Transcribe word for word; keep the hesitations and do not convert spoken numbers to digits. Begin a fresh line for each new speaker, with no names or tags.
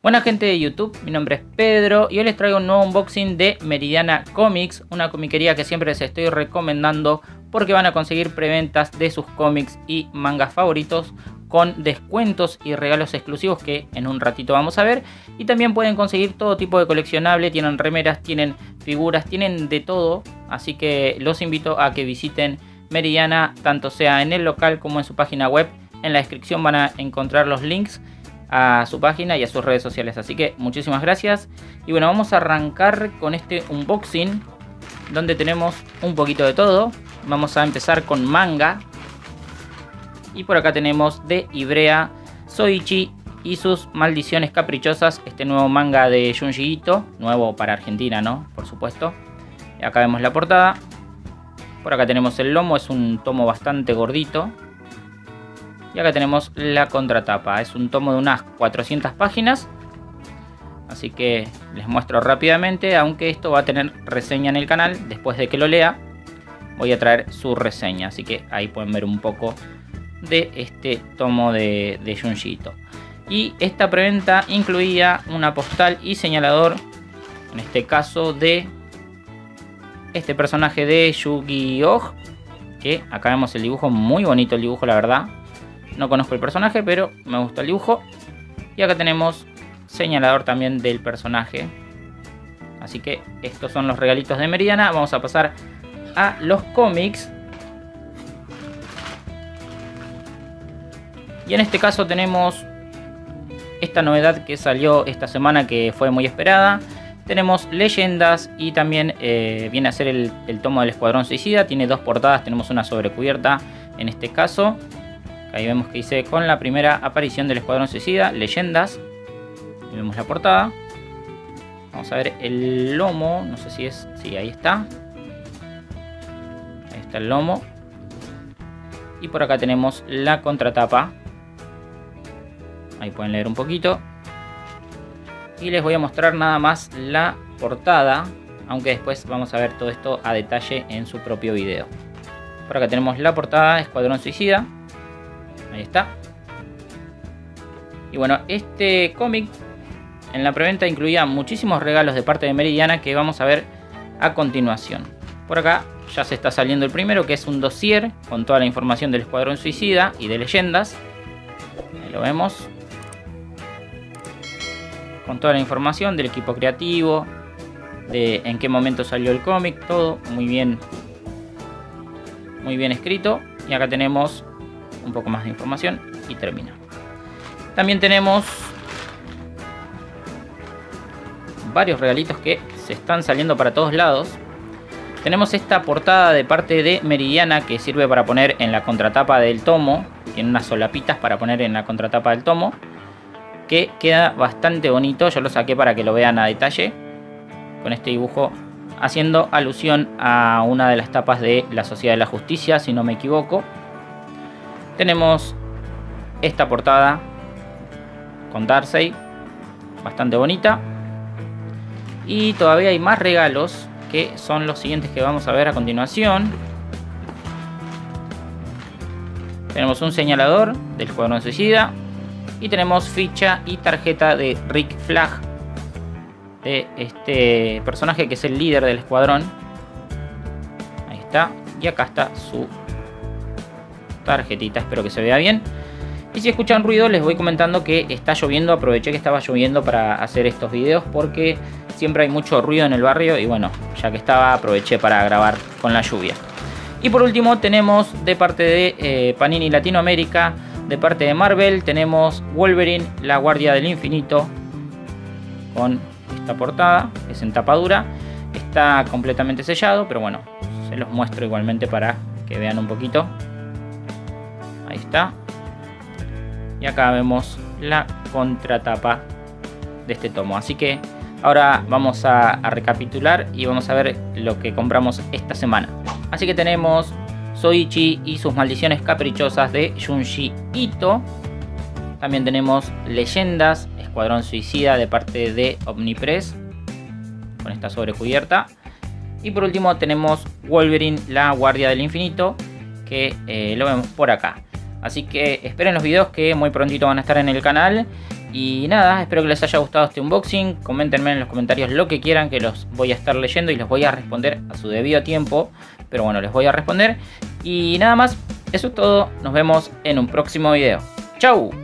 Buena gente de YouTube, mi nombre es Pedro y hoy les traigo un nuevo unboxing de Meridiana Comics, una comiquería que siempre les estoy recomendando porque van a conseguir preventas de sus cómics y mangas favoritos con descuentos y regalos exclusivos que en un ratito vamos a ver. Y también pueden conseguir todo tipo de coleccionable, tienen remeras, tienen figuras, tienen de todo. Así que los invito a que visiten Meridiana, tanto sea en el local como en su página web. En la descripción van a encontrar los links a su página y a sus redes sociales, así que muchísimas gracias. Y bueno, vamos a arrancar con este unboxing donde tenemos un poquito de todo. Vamos a empezar con manga y por acá tenemos de Ibrea Zoichi y sus maldiciones caprichosas, este nuevo manga de Junji Ito, nuevo para Argentina, ¿no? Por supuesto. Y acá vemos la portada. Por acá tenemos el lomo, es un tomo bastante gordito. Y acá tenemos la contratapa, es un tomo de unas cuatrocientas páginas. Así que les muestro rápidamente, aunque esto va a tener reseña en el canal. Después de que lo lea, voy a traer su reseña. Así que ahí pueden ver un poco de este tomo de, de Junji Ito. Y esta preventa incluía una postal y señalador, en este caso de este personaje de Yu-Gi-Oh! Que acá vemos el dibujo, muy bonito el dibujo, la verdad. No conozco el personaje, pero me gusta el dibujo. Y acá tenemos señalador también del personaje. Así que estos son los regalitos de Meridiana. Vamos a pasar a los cómics. Y en este caso tenemos esta novedad que salió esta semana, que fue muy esperada. Tenemos leyendas y también eh, viene a ser el, el tomo del Escuadrón Suicida. Tiene dos portadas, tenemos una sobrecubierta en este caso. Ahí vemos que dice con la primera aparición del Escuadrón Suicida, leyendas. Y vemos la portada. Vamos a ver el lomo, no sé si es... Sí, ahí está. Ahí está el lomo. Y por acá tenemos la contratapa. Ahí pueden leer un poquito. Y les voy a mostrar nada más la portada, aunque después vamos a ver todo esto a detalle en su propio video. Por acá tenemos la portada, Escuadrón Suicida. Ahí está. Y bueno, este cómic en la preventa incluía muchísimos regalos de parte de Meridiana que vamos a ver a continuación. Por acá ya se está saliendo el primero, que es un dossier con toda la información del Escuadrón Suicida y de leyendas. Ahí lo vemos. Con toda la información del equipo creativo, de en qué momento salió el cómic, todo muy bien, muy bien escrito. Y acá tenemos un poco más de información y termina. También tenemos varios regalitos que se están saliendo para todos lados. Tenemos esta portada de parte de Meridiana que sirve para poner en la contratapa del tomo. Tiene unas solapitas para poner en la contratapa del tomo, que queda bastante bonito. Yo lo saqué para que lo vean a detalle, con este dibujo haciendo alusión a una de las tapas de la Sociedad de la Justicia, si no me equivoco. Tenemos esta portada con Darkseid, bastante bonita. Y todavía hay más regalos, que son los siguientes que vamos a ver a continuación. Tenemos un señalador del Escuadrón Suicida. Y tenemos ficha y tarjeta de Rick Flag, de este personaje que es el líder del escuadrón. Ahí está. Y acá está su tarjetita, espero que se vea bien. Y si escuchan ruido les voy comentando que está lloviendo. Aproveché que estaba lloviendo para hacer estos videos porque siempre hay mucho ruido en el barrio. Y bueno, ya que estaba, aproveché para grabar con la lluvia. Y por último tenemos de parte de eh, Panini Latinoamérica, de parte de Marvel, tenemos Wolverine, la Guardia del Infinito, con esta portada, que es en tapa dura. Está completamente sellado, pero bueno, se los muestro igualmente para que vean un poquito. Ahí está. Y acá vemos la contratapa de este tomo. Así que ahora vamos a, a recapitular y vamos a ver lo que compramos esta semana. Así que tenemos Zoichi y sus maldiciones caprichosas de Junji Ito. También tenemos leyendas, Escuadrón Suicida de parte de Omnipress, con esta sobrecubierta. Y por último tenemos Wolverine, la Guardia del Infinito, que eh, lo vemos por acá. Así que esperen los videos que muy prontito van a estar en el canal. Y nada, espero que les haya gustado este unboxing. Coméntenme en los comentarios lo que quieran, que los voy a estar leyendo y los voy a responder a su debido tiempo. Pero bueno, les voy a responder. Y nada más, eso es todo. Nos vemos en un próximo video. ¡Chau!